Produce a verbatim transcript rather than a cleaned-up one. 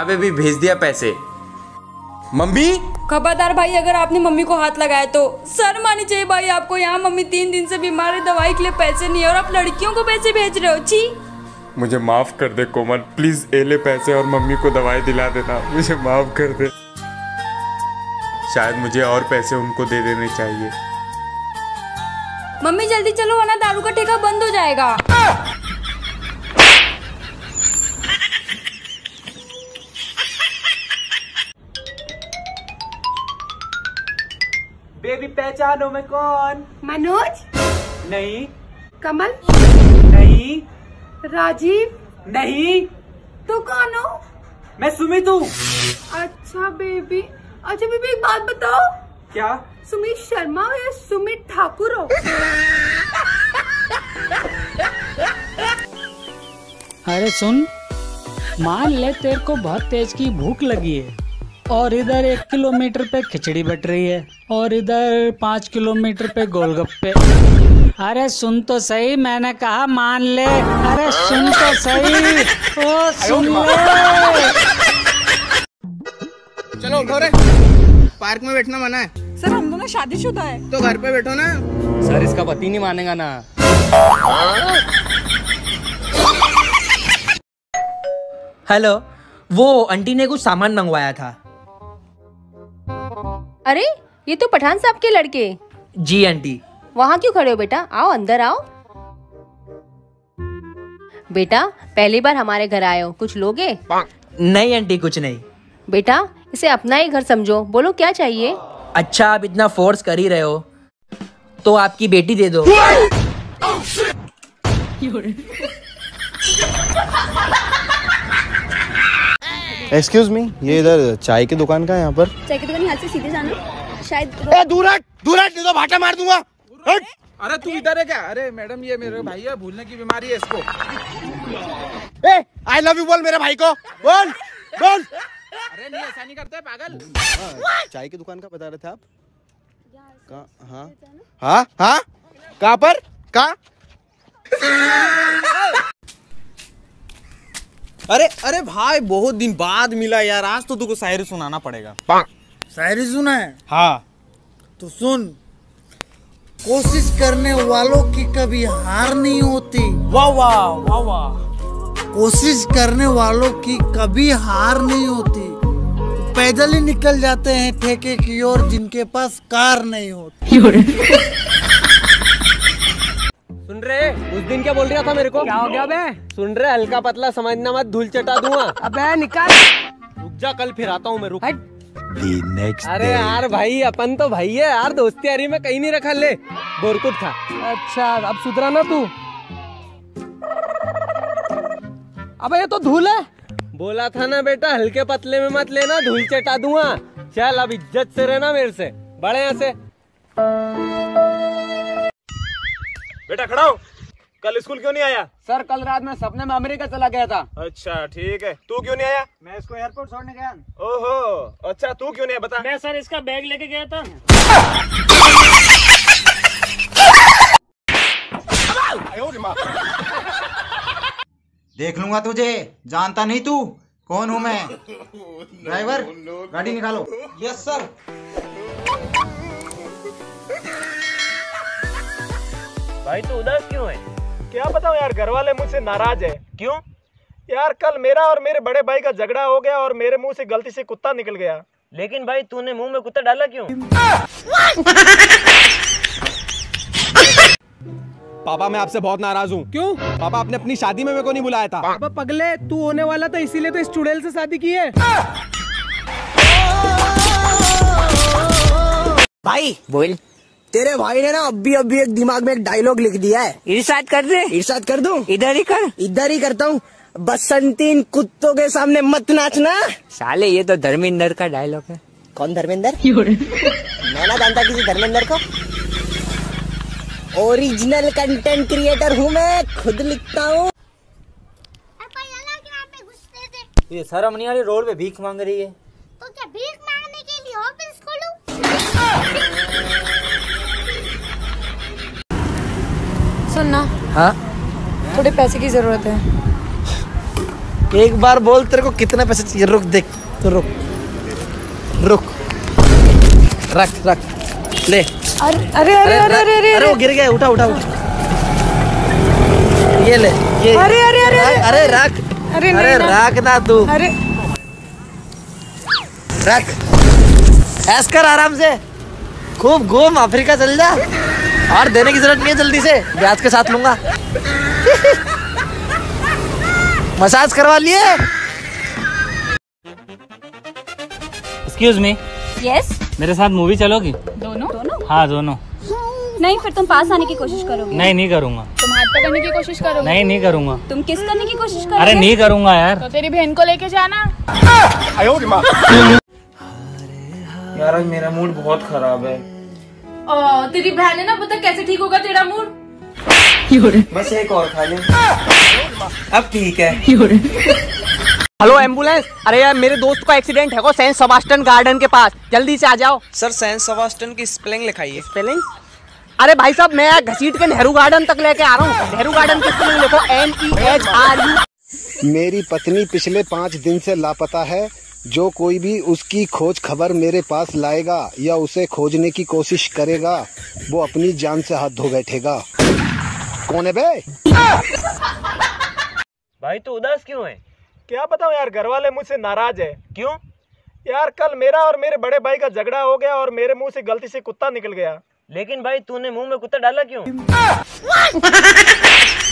यहाँ पे भी भेज दिया पैसे। मम्मी खबरदार भाई, अगर आपने मम्मी को हाथ लगाया तो शर्म आनी चाहिए भाई आपको। यहाँ मम्मी तीन दिन से बीमार है, दवाई के लिए पैसे नहीं है और आप लड़कियों को पैसे भेज रहे हो। छी, मुझे माफ कर दे कोमल, प्लीज ए ले पैसे और मम्मी को दवाई दिला देना, मुझे माफ कर दे। शायद मुझे और पैसे उनको दे देने चाहिए। मम्मी जल्दी चलो वरना दारू का ठेका बंद हो जाएगा। बेबी पहचानो मैं कौन? मनोज? नहीं। कमल? नहीं। राजीव? नहीं। तो कौन हो? मैं सुमित हूँ। अच्छा बेबी, अच्छा बेबी एक बात बताओ। क्या? सुमित शर्मा हो या सुमित ठाकुर हो? अरे सुन, मान ले तेरे को बहुत तेज की भूख लगी है और इधर एक किलोमीटर पे खिचड़ी बट रही है और इधर पाँच किलोमीटर पे गोलगप्पे। अरे सुन तो सही, मैंने कहा मान ले। अरे सुन तो सही, ओ सुन ले। चलो उठो रे, पार्क में बैठना मना है। सर हम दोनों शादीशुदा है। तो घर पे बैठो ना। सर इसका पति नहीं मानेगा ना। हेलो, वो आंटी ने कुछ सामान मंगवाया था। अरे ये तो पठान साहब के लड़के। जी आंटी। वहाँ क्यों खड़े हो बेटा, आओ अंदर आओ। बेटा पहली बार हमारे घर आए हो, कुछ लोगे? नहीं आंटी, कुछ नहीं। बेटा इसे अपना ही घर समझो, बोलो क्या चाहिए? अच्छा आप इतना फोर्स कर ही रहे हो तो आपकी बेटी दे दो। एक्सक्यूज मी, ये इधर चाय की दुकान का है? यहाँ पर चाय की दुकान यहाँ से सीधे जाना शायद। ए दूर हट, दूर हट, नहीं तो भाटा मार दूंगा। हट। अरे तू इधर है क्या? अरे मैडम ये मेरे भाई है, भूलने की बीमारी है इसको। ए आई लव यू बोल मेरे भाई को, बोल बोल। अरे नहीं ऐसा नहीं करते पागल। हाँ, चाय की दुकान का बता रहे थे आप? कहाँ? हाँ हाँ हाँ, कहाँ पर? कहाँ? अरे अरे भाई बहुत दिन बाद मिला यार, आज तो तुमको शायरी सुनाना पड़ेगा। शायरी सुना है? हाँ तो सुन। कोशिश करने वालों की कभी हार नहीं होती। वाह वाह वाह वाह। कोशिश करने वालों की कभी हार नहीं होती। पैदल ही निकल जाते हैं ठेके की ओर जिनके पास कार नहीं होती। सुन रहे, उस दिन क्या बोल रहा था मेरे को? क्या हो गया बे? सुन रहे, हल्का पतला समझना मत, धूल चटा दूंगा। अबे निकाल। रुक जा, कल फिर आता हूँ मैं, रुक। अरे यार भाई, अपन तो भाई है यार, दोस्ती यारी में कहीं नहीं रखा ले, बोरकुट था। अच्छा अब सुधरा ना तू? अबे ये तो धूल है। बोला था ना बेटा, हल्के पतले में मत लेना, धूल चटा दूंगा। चल अब इज्जत से रहना मेरे से, बड़े यहाँ से। बेटा खड़ा हो, कल स्कूल क्यों नहीं आया? सर कल रात में सपने में अमेरिका चला गया था। अच्छा ठीक है, तू क्यों नहीं आया? मैं इसको एयरपोर्ट छोड़ने गया। ओहो अच्छा, तू क्यों नहीं आया बता? मैं सर इसका बैग लेके गया था। देख लूंगा तुझे, जानता नहीं तू कौन हूँ मैं। ड्राइवर गाड़ी निकालो। Yes sir. भाई तू उदास क्यों है? क्या बताऊं यार, घर वाले मुझसे नाराज है। क्यों? यार कल मेरा और मेरे बड़े भाई का झगड़ा हो गया और मेरे मुंह से गलती से कुत्ता निकल गया। लेकिन भाई तूने मुंह में कुत्ता डाला क्यों? पापा मैं आपसे बहुत नाराज हूँ। क्यों? पापा आपने अपनी शादी में मेरे को नहीं बुलाया था। पापा पगले, तू होने वाला था इसीलिए तो इस चुड़ैल से शादी की है। भाई बोल। तेरे भाई ने ना अभी अभी एक दिमाग में एक डायलॉग लिख दिया है। इरशाद कर दे। इरशाद कर दूं? इधर ही कर। इधर ही करता हूँ। बसंतीन कुत्तों के सामने मत नाचना। साले ये तो धर्मेंद्र का डायलॉग है। कौन धर्मेंद्र? मैं ना जानता किसी धर्मेंद्र को। ओरिजिनल कंटेंट क्रिएटर हूँ मैं, खुद लिखता हूँ। ये शर्म नहीं आ रही, रोड पे भीख मांग रही है। तो क्या भीख मांगने के लिए ऑफिस खोलूं? सुन ना। हाँ? थोड़े पैसे की जरूरत है। एक बार बोल तेरे को कितने पैसे चाहिए। रुक देख तो रुक रुक रख रख ले। अरे अरे अरे अरे अरे अरे अरे वो गिर गया, उठा उठा उठा। ये ले ये। अरे अरे अरे अरे रख अरे अरे रख ना तू। अरे रख, ऐस कर आराम से, खूब घूम, अफ्रीका चल जा। और देने की जरूरत नहीं है, जल्दी से ब्याज के साथ लूंगा। मसाज करवा लिए। एक्सक्यूज मी, यस मेरे साथ मूवी चलोगी? दोनों दोनों हाँ दोनों। नहीं, फिर तुम पास आने की कोशिश करोगे। नहीं नहीं करूँगा। तुम हाथ पकड़ने की कोशिश करोगे। नहीं नहीं करूँगा। तुम किस करने की कोशिश करोगे। अरे नहीं करूँगा यार। तो तेरी बहन को लेके जाना। यार आज मेरा मूड बहुत खराब है। ओ, तेरी बहन है ना, पता कैसे ठीक होगा तेरा मूड। बस एक और खा ले, अब ठीक है। हेलो एम्बुलेंस, अरे यार मेरे दोस्त का एक्सीडेंट है को सेंट सेबास्टियन गार्डन के पास, जल्दी से आ जाओ। सर सेंट सेबास्टियन की स्पेलिंग लिखाइए। स्पेलिंग? अरे भाई साहब मैं घसीट के नेहरू गार्डन तक लेके आ रहा हूँ। नेहरू गार्डन की स्पेलिंग लिखो N E H R U. मेरी पत्नी पिछले पाँच दिन से लापता है। जो कोई भी उसकी खोज खबर मेरे पास लाएगा या उसे खोजने की कोशिश करेगा वो अपनी जान से हाथ धो बैठेगा। कौन है बे? भाई तो उदास क्यों है? क्या बताऊं यार, घर वाले मुझसे नाराज है। क्यों? यार कल मेरा और मेरे बड़े भाई का झगड़ा हो गया और मेरे मुंह से गलती से कुत्ता निकल गया। लेकिन भाई तूने मुंह में कुत्ता डाला क्यों?